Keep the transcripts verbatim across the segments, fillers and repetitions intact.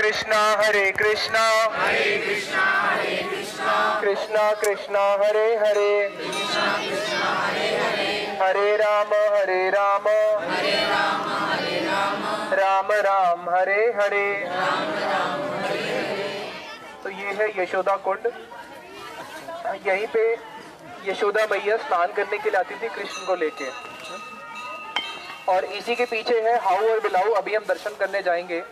कृष्णा हरे कृष्णा हरे कृष्णा हरे कृष्णा कृष्णा कृष्णा हरे हरे कृष्णा कृष्णा हरे हरे हरे राम हरे राम हरे राम हरे राम राम राम हरे हरे। राम राम हरे हरे। तो ये है यशोदा कुंड। यहीं पे यशोदा मैया स्नान करने के लिए आती थी कृष्ण को लेके, और इसी के पीछे है हाउ और बिलाऊ। अभी हम दर्शन करने जाएंगे।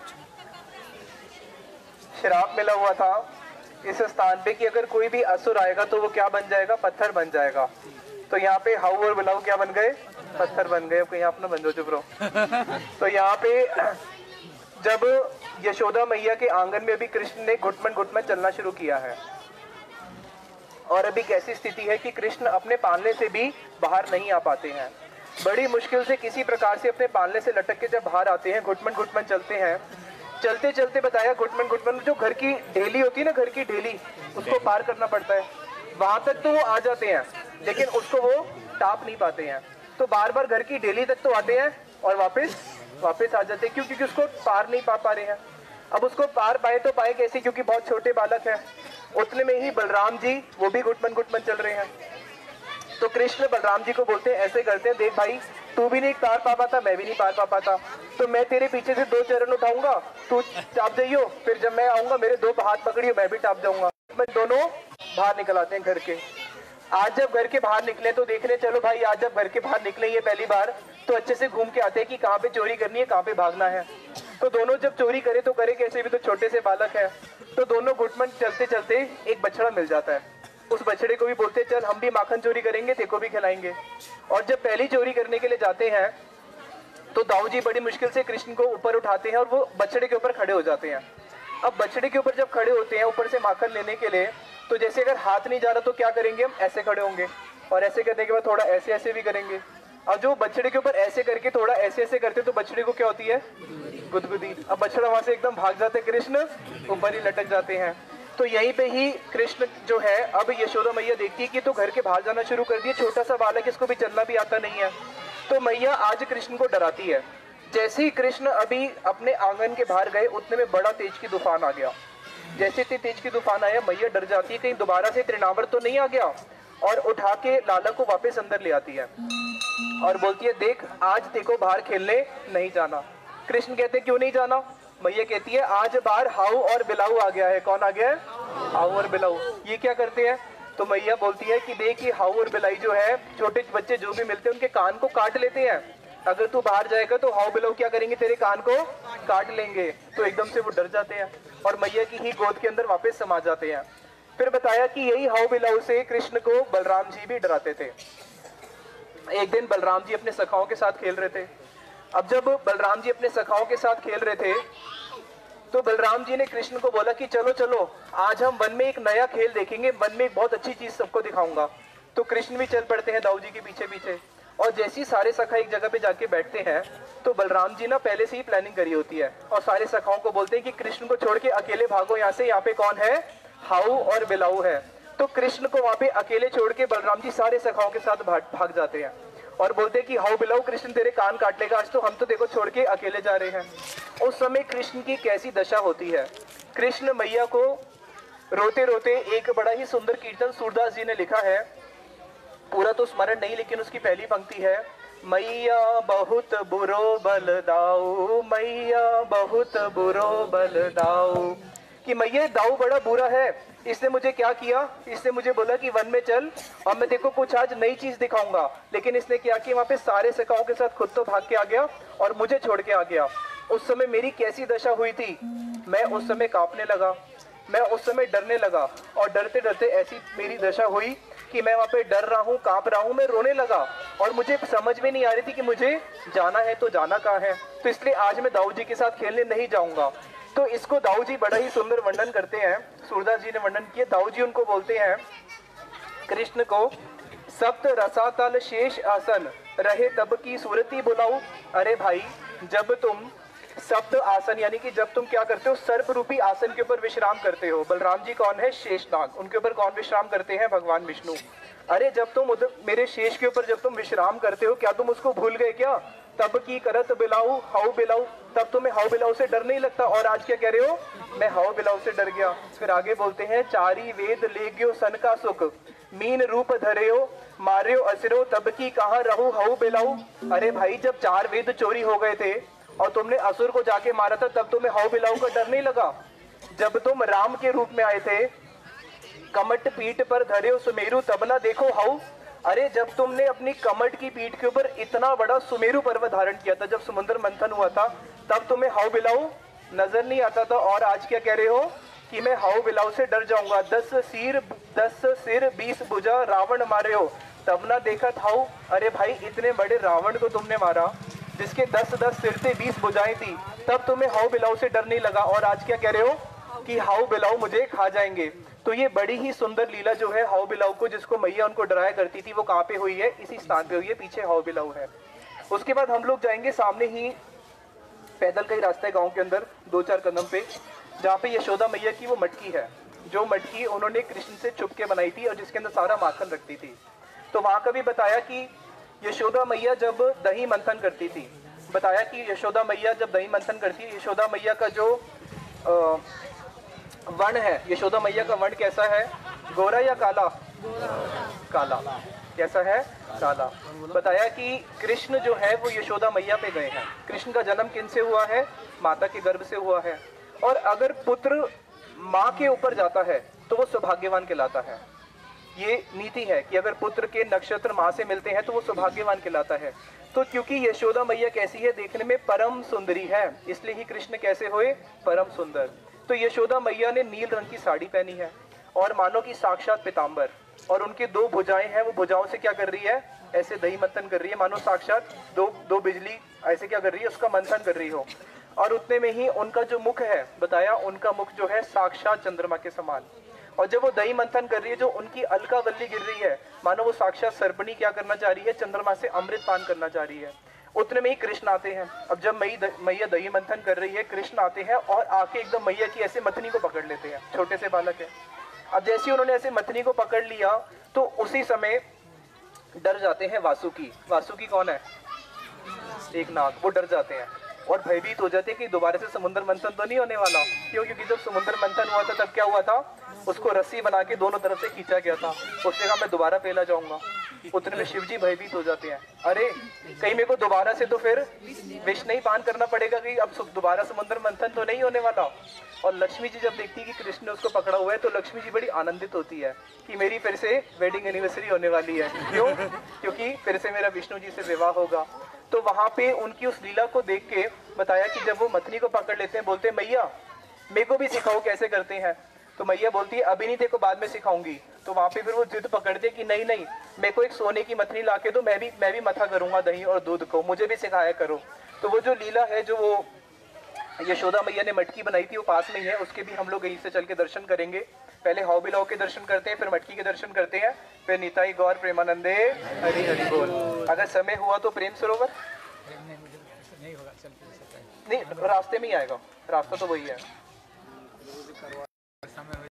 श्राप मिला हुआ था इस स्थान पे कि अगर कोई भी असुर आएगा तो वो क्या बन जाएगा, पत्थर बन जाएगा। तो यहाँ पे हाउ और बिलाऊ क्या बन गए, पत्थर बन गए। अब यहाँ अपना बंदो चुप रहो। तो यहाँ पे जब यशोदा मैया के आंगन में अभी कृष्ण ने घुटमन घुटमन चलना शुरू किया है, और अभी कैसी स्थिति है कि कृष्ण अपने पालने से भी बाहर नहीं आ पाते हैं। बड़ी मुश्किल से किसी प्रकार से अपने पालने से लटक के जब बाहर आते हैं, घुटमन घुटमन चलते हैं। चलते चलते बताया घुटमन घुटमन जो घर की ढेली होती है ना, घर की ढेली, उसको पार करना पड़ता है। वहां तक तो वो आ जाते हैं, लेकिन उसको वो टाप नहीं पाते हैं। तो बार बार घर की ढेली तक तो आते हैं और वापस वापस आ जाते हैं। क्यों? क्योंकि उसको पार नहीं पा पा रहे हैं। अब उसको पार पाए तो पाए कैसे, क्योंकि बहुत छोटे बालक है। उतने में ही बलराम जी वो भी घुटमन घुटमन चल रहे हैं। तो कृष्ण बलराम जी को बोलते हैं, ऐसे करते हैं, देख भाई तू भी नहीं पार पा पाता, मैं भी नहीं पार पा पाता, तो मैं तेरे पीछे से दो चरण उठाऊंगा, तू टाप जाइयो, फिर जब मैं आऊंगा मेरे दो हाथ पकड़ियो, मैं भी टाप जाऊंगा। मैं दोनों बाहर निकल आते हैं घर के। आज जब घर के बाहर निकले तो देखने चलो भाई, आज जब घर के बाहर निकले ये पहली बार, तो अच्छे से घूम के आते हैं कि कहाँ पे चोरी करनी है, कहाँ पे भागना है। तो दोनों जब चोरी करे तो करे कैसे, भी तो छोटे से बालक है। तो दोनों घुटमन चलते चलते एक बछड़ा मिल जाता है। उस बछड़े को भी बोलते चल हम भी माखन चोरी करेंगे, तेको भी खिलाएंगे। और जब पहली चोरी करने के लिए जाते हैं तो दाऊ जी बड़ी मुश्किल से कृष्ण को ऊपर उठाते हैं और वो बछड़े के ऊपर खड़े हो जाते हैं। अब बछड़े के ऊपर जब खड़े होते हैं ऊपर से माखन लेने के लिए, तो जैसे अगर हाथ नहीं जा रहा तो क्या करेंगे, हम ऐसे खड़े होंगे, और ऐसे करने के बाद थोड़ा ऐसे ऐसे भी करेंगे। अब जो बछड़े के ऊपर ऐसे करके थोड़ा ऐसे ऐसे करते तो बछड़े को क्या होती है, गुदगुदी। अब बछड़ा वहां से एकदम भाग जाते, कृष्ण ऊपर ही लटक जाते हैं। तो यहीं पे ही कृष्ण जो है, अब यशोदा मैया देखती है कि तो घर के बाहर जाना शुरू कर दिया, छोटा सा बालक, इसको भी चलना भी आता नहीं है। तो मैया आज कृष्ण को डराती है। जैसे ही कृष्ण अभी अपने आंगन के बाहर गए, उतने में बड़ा तेज की तूफान आ गया। जैसे ही तेज की तूफान आया, मैया डर जाती है कहीं दोबारा से तृणावर्त तो नहीं आ गया, और उठा के लाला को वापस अंदर ले आती है और बोलती है देख आज देखो बाहर खेलने नहीं जाना। कृष्ण कहते क्यों नहीं जाना? मैया कहती है आज बाहर हाउ और बिलाऊ आ गया है। कौन आ गया है? हाउ और बिलाऊ। ये क्या करते हैं? तो मैया बोलती है कि देख ये हाउ और बिलाई जो है, छोटे बच्चे जो भी मिलते हैं उनके कान को काट लेते हैं। अगर तू बाहर जाएगा तो हाउ बिलाऊ क्या करेंगे, तेरे कान को काट लेंगे। तो एकदम से वो डर जाते हैं और मैया की ही गोद के अंदर वापस समा जाते हैं। फिर बताया कि यही हाउ बिलाऊ से कृष्ण को बलराम जी भी डराते थे। एक दिन बलराम जी अपने सखाओं के साथ खेल रहे थे। अब जब बलराम जी अपने सखाओं के साथ खेल रहे थे तो बलराम जी ने कृष्ण को बोला कि चलो चलो आज हम वन में एक नया खेल देखेंगे, वन में एक बहुत अच्छी चीज सबको दिखाऊंगा। तो कृष्ण भी चल पड़ते हैं दाऊ जी के पीछे पीछे, और जैसे ही सारे सखा एक जगह पे जाके बैठते हैं तो बलराम जी ना पहले से ही प्लानिंग करी होती है, और सारे सखाओं को बोलते हैं कि कृष्ण को छोड़ के अकेले भागो यहाँ से, यहाँ पे कौन है, हाउ और बिलाऊ है। तो कृष्ण को वहां पे अकेले छोड़ के बलराम जी सारे सखाओं के साथ भाग भाग जाते हैं और बोलते हैं कि हाउ बिलाऊ कृष्ण तेरे कान काट लेगा आज, तो हम तो देखो छोड़ के अकेले जा रहे हैं। उस समय कृष्ण की कैसी दशा होती है। कृष्ण मैया को रोते रोते, एक बड़ा ही सुंदर कीर्तन सूरदास जी ने लिखा है, पूरा तो स्मरण नहीं लेकिन उसकी पहली पंक्ति है, मैया बहुत बुरो बल दाऊ, मैया बहुत बुरो बल दाऊ। कि मैया दाऊ बड़ा बुरा है, इसने मुझे क्या किया, इसने मुझे बोला कि वन में चल और मैं देखो कुछ आज नई चीज दिखाऊंगा, लेकिन इसने क्या किया, वहां पे सारे सखाओं के साथ खुद तो भाग के आ गया और मुझे छोड़ के आ गया। उस समय मेरी कैसी दशा हुई थी, मैं उस समय कांपने लगा, मैं उस समय डरने लगा, और डरते डरते ऐसी मेरी दशा हुई कि मैं वहां पे डर रहा हूँ, कांप रहा हूँ, मैं रोने लगा, और मुझे समझ में नहीं आ रही थी कि मुझे जाना है तो जाना कहाँ है। तो इसलिए आज मैं दाऊ जी के साथ खेलने नहीं जाऊंगा। तो इसको दाऊ जी बड़ा ही सुंदर वर्णन करते हैं, सूरदास जी ने वर्णन किया। दाऊ जी उनको बोलते हैं कृष्ण को, सप्त रसातल शेष आसन रहे तब की सूरती बुलाऊ। अरे भाई जब तुम सप्त आसन यानी कि जब तुम क्या करते हो, सर्प रूपी आसन के ऊपर विश्राम करते हो। बलराम जी कौन है, शेषनाग, उनके ऊपर कौन विश्राम करते हैं, भगवान विष्णु। अरे जब तुम उधर मेरे शेष के ऊपर जब तुम विश्राम करते हो, क्या तुम उसको भूल गए क्या? तब की करत बिलाऊ हाउ बिलाऊ, तब तुम्हें हाउ बिलाऊ से डर नहीं लगता, और आज क्या कह रहे हो, मैं हाउ बिलाऊ से डर गया। फिर आगे बोलते हैं चारी वेद ले गयो सन का सुख, मीन रूप धरेयो मार्यो असुरो, तब की कहाँ रहू हाउ बिलाऊ। अरे भाई जब चार वेद चोरी हो गए थे और तुमने असुर को जाके मारा था, तब तुम्हें हाउ बिलाऊ का डर नहीं लगा। जब तुम राम के रूप में आए थे, कमट पीठ पर धरे सुमेरु, तब ना देखो हाउ। अरे जब तुमने अपनी कमट की पीठ के ऊपर इतना बड़ा सुमेरु पर्वत धारण किया था, जब समुद्र मंथन हुआ था, तब तुम्हें हाउ बिलाऊ नजर नहीं आता था, और आज क्या कह रहे हो कि मैं हाउ बिलाऊ से डर जाऊंगा। दस सिर दस सिर बीस भुजा रावण मारे हो, तब ना देखा था। अरे भाई इतने बड़े रावण को तुमने मारा जिसके दस दस सिर थे, बीस भुजाएं थी, तब तुम्हें हाउ बिलाऊ से डर नहीं लगा, और आज क्या कह रहे हो कि हाउ बिलाऊ मुझे खा जाएंगे। तो ये बड़ी ही सुंदर लीला जो है हाउ बिलाऊ को, जिसको मैया उनको डराया करती थी, वो कहाँ पे हुई है, इसी स्थान पे हुई है, पीछे हाउ बिलाऊ है। उसके बाद हम लोग जाएंगे सामने ही, पैदल का ही रास्ता है गाँव के अंदर, दो चार कदम पे, जहाँ पे यशोदा मैया की वो मटकी है, जो मटकी उन्होंने कृष्ण से छुप के बनाई थी और जिसके अंदर सारा माखन रखती थी। तो वहां का भी बताया कि यशोदा मैया जब दही मंथन करती थी, बताया कि यशोदा मैया जब दही मंथन करती है, यशोदा मैया का जो आ, वर्ण है, यशोदा मैया का वर्ण कैसा है, गोरा या काला, काला, कैसा है, काला। बताया कि कृष्ण जो है वो यशोदा मैया पे गए हैं। कृष्ण का जन्म किन से हुआ है, माता के गर्भ से हुआ है, और अगर पुत्र माँ के ऊपर जाता है तो वो सौभाग्यवान कहलाता है। ये नीति है कि अगर पुत्र के नक्षत्र माँ से मिलते हैं तो वो सौभाग्यवान कहलाता है। तो क्योंकि यशोदा मैया कैसी है, देखने में परम सुंदरी है, इसलिए ही कृष्ण कैसे हुए, परम सुंदर। तो यशोदा मैया ने नील रंग की साड़ी पहनी है, और मानो की साक्षात पीताम्बर, और उनके दो भुजाएं हैं, वो भुजाओं से क्या कर रही है, ऐसे दही मंथन कर रही है, मानो साक्षात दो दो बिजली ऐसे क्या कर रही है, उसका मंथन कर रही हो। और उतने में ही उनका जो मुख है, बताया उनका मुख जो है साक्षात चंद्रमा के समान। और जब वो दही मंथन कर रही है, जो उनकी अलकावल्ली गिर रही है, मानो वो साक्षात सर्पणी क्या करना चाह रही है, चंद्रमा से अमृत पान करना चाह रही है। उतने में ही कृष्ण आते हैं। अब जब मई मैया दही मंथन कर रही है, कृष्ण आते हैं और आके एकदम मैया की ऐसे मथनी को पकड़ लेते हैं, छोटे से बालक है। अब जैसे उन्होंने ऐसे मथनी को पकड़ लिया, तो उसी समय डर जाते हैं वासुकी। वासुकी कौन है, एक नाग, वो डर जाते हैं और भयभीत हो जाते हैं कि दोबारा से समुद्र मंथन तो नहीं होने वाला। क्यों, क्योंकि जब समुद्र मंथन हुआ था तब क्या हुआ था, उसको रस्सी बना के दोनों तरफ से खींचा गया था, उसने कहा मैं दोबारा पहला जाऊंगा। उतने में शिव जी भयभीत हो जाते हैं, अरे कहीं मेरे को दोबारा से तो फिर विष नहीं पान करना पड़ेगा कि अब दोबारा समुद्र मंथन तो नहीं होने वाला। और लक्ष्मी जी जब देखती है कि कृष्ण ने उसको पकड़ा हुआ है, तो लक्ष्मी जी बड़ी आनंदित होती है कि मेरी फिर से वेडिंग एनिवर्सरी होने वाली है। क्यों, क्योंकि फिर से मेरा विष्णु जी से विवाह होगा। तो वहां पे उनकी उस लीला को देख के बताया कि जब वो मथनी को पकड़ लेते हैं, बोलते हैं मैया मेरे को भी सिखाओ कैसे करते हैं। तो मैया बोलती है अभी नहीं, तेरे को बाद में सिखाऊंगी। तो वहां पे फिर वो जिद पकड़ते कि नहीं नहीं, मेरे को एक सोने की मथनी ला के दो, मैं भी मैं भी मथा करूंगा दही और दूध को, मुझे भी सिखाया करो। तो वो जो लीला है, जो वो यशोदा मैया ने मटकी बनाई थी, वो पास में ही है, उसके भी हम लोग यहीं से चल के दर्शन करेंगे। पहले हाउ बिलाऊ के दर्शन करते हैं, फिर मटकी के दर्शन करते हैं, फिर निताई गौर प्रेमानंदे हरि हरि बोल। अगर समय हुआ तो प्रेम सरोवर नहीं होगा, नहीं रास्ते में ही आएगा, रास्ता तो वही है।